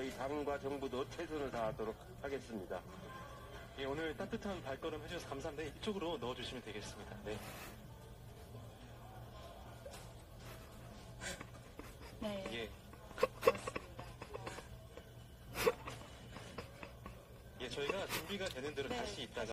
저희 당과 정부도 최선을 다하도록 하겠습니다. 예, 오늘 따뜻한 발걸음 해주셔서 감사한데 이쪽으로 넣어주시면 되겠습니다. 네. 네. 예. 그렇습니다. 예, 저희가 준비가 되는 대로 네. 다시 있다가